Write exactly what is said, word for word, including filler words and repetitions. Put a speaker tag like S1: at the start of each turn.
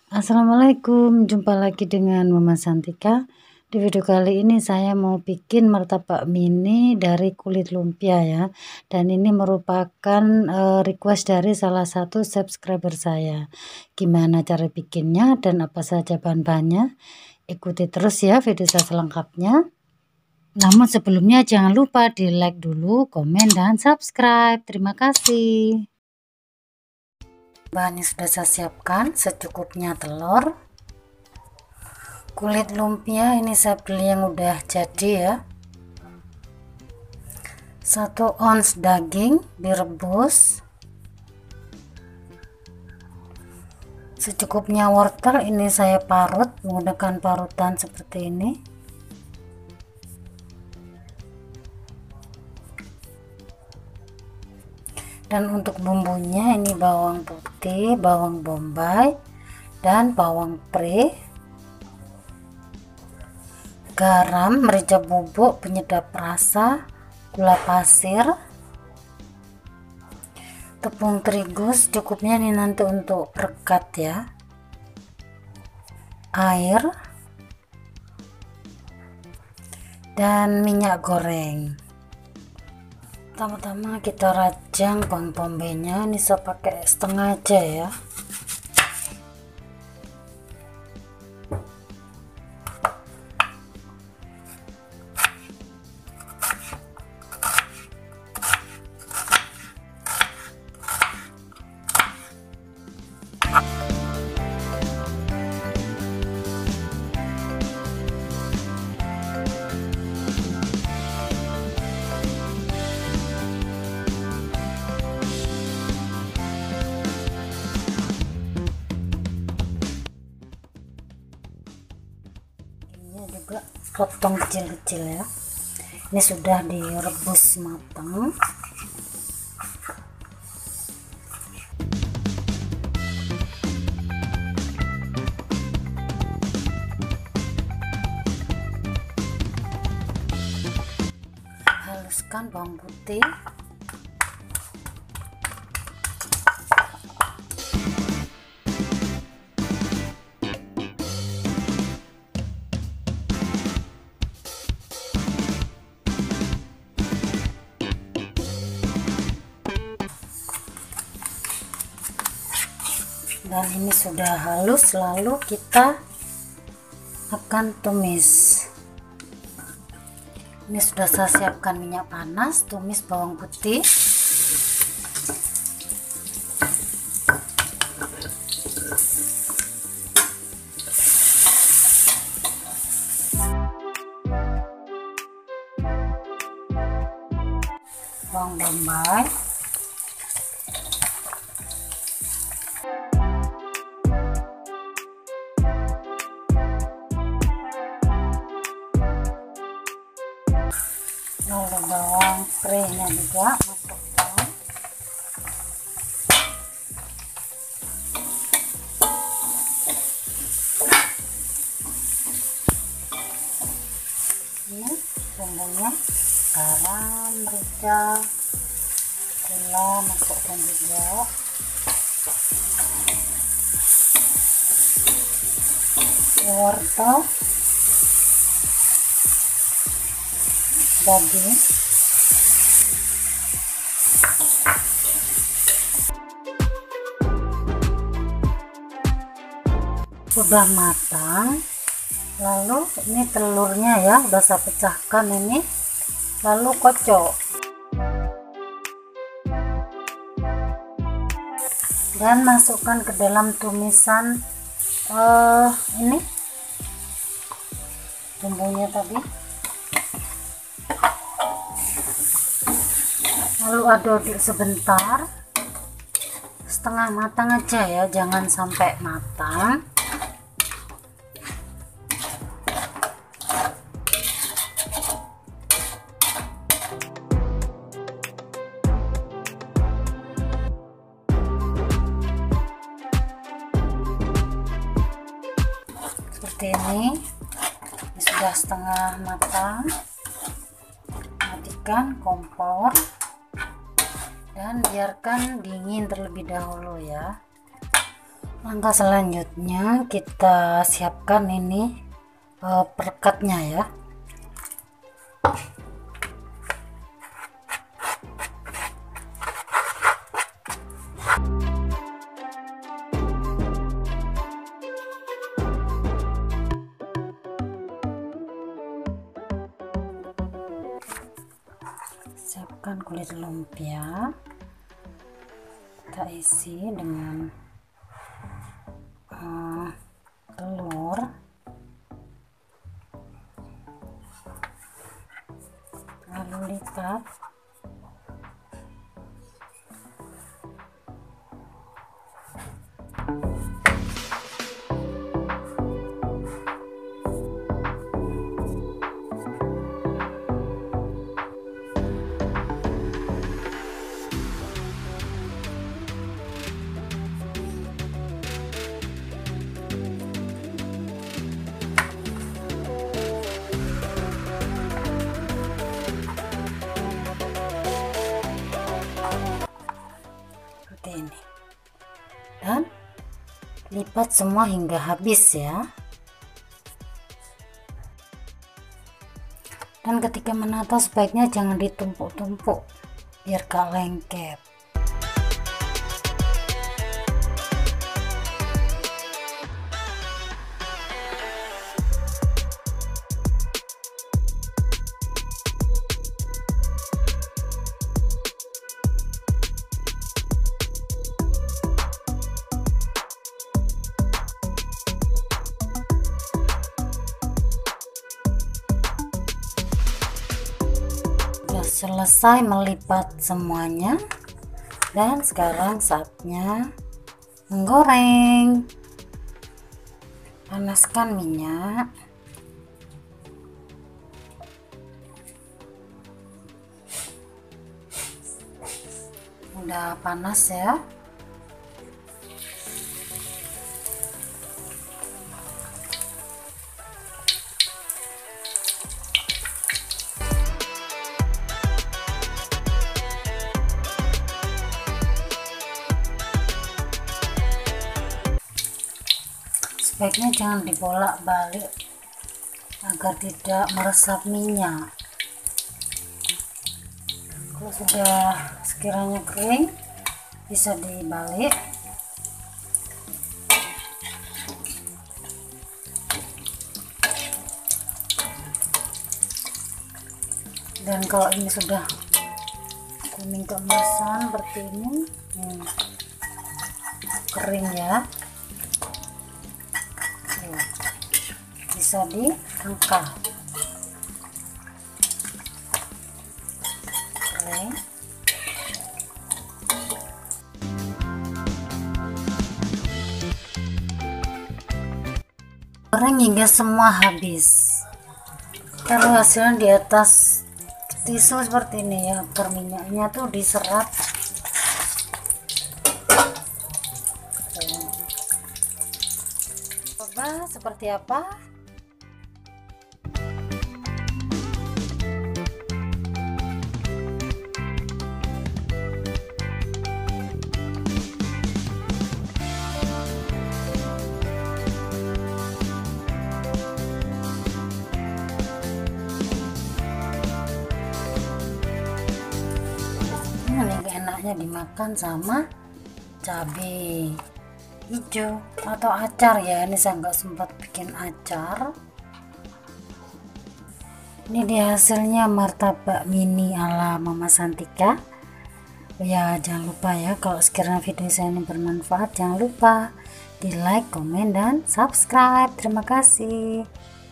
S1: Assalamualaikum, jumpa lagi dengan Mama Santika. Di video kali ini saya mau bikin martabak mini dari kulit lumpia ya. Dan ini merupakan uh, request dari salah satu subscriber saya. Gimana cara bikinnya dan apa saja bahan-bahannya? Ikuti terus ya video saya selengkapnya. Namun sebelumnya jangan lupa di like dulu, komen, dan subscribe. Terima kasih. Bahannya sudah saya siapkan, secukupnya telur, kulit lumpia ini saya beli yang udah jadi ya, satu ons daging direbus, secukupnya wortel ini saya parut menggunakan parutan seperti ini. Dan untuk bumbunya ini bawang putih, bawang bombay, dan bawang pre, garam, merica bubuk, penyedap rasa, gula pasir, tepung terigu secukupnya ini nanti untuk perekat ya, air, dan minyak goreng. Pertama-tama kita rajang bawang bombay-nya, ini saya pakai setengah aja ya. Juga potong kecil-kecil ya. Ini sudah direbus matang. Haluskan bawang putih, dan ini sudah halus, lalu kita akan tumis. Ini sudah saya siapkan minyak panas, tumis bawang putih, bawang bombay, lalu bawang pre-nya juga masukkan, ini bumbunya, garam, merica, gula masukkan juga, wortel, daging, sudah matang. Lalu ini telurnya ya udah saya pecahkan ini, lalu kocok dan masukkan ke dalam tumisan uh, ini bumbunya tadi, lalu aduk sebentar, setengah matang aja ya, jangan sampai matang. Seperti ini, ini sudah setengah matang. Matikan kompor dan biarkan dingin terlebih dahulu ya. Langkah selanjutnya kita siapkan ini uh, perekatnya ya. Siapkan kulit lumpia, kita isi dengan uh, telur, lalu lipat, ini, dan lipat semua hingga habis ya. Dan ketika menata sebaiknya jangan ditumpuk-tumpuk biar gak lengket. Selesai melipat semuanya, dan sekarang saatnya menggoreng. Panaskan minyak, udah panas ya. Sebaiknya jangan dibolak-balik agar tidak meresap minyak. Kalau sudah sekiranya kering, bisa dibalik. Dan kalau ini sudah kuning keemasan seperti ini, hmm, kering ya, bisa diangkat. Kering. Goreng hingga semua habis. Taruh hasilnya di atas tisu seperti ini ya, agar minyaknya tuh diserap. Coba seperti apa? Ini enaknya dimakan sama cabai hijau atau acar ya. Ini saya nggak sempat bikin acar. Ini dia hasilnya, martabak mini ala Mama Santika. Ya jangan lupa ya, kalau sekiranya video saya ini bermanfaat, jangan lupa di like, komen, dan subscribe. Terima kasih.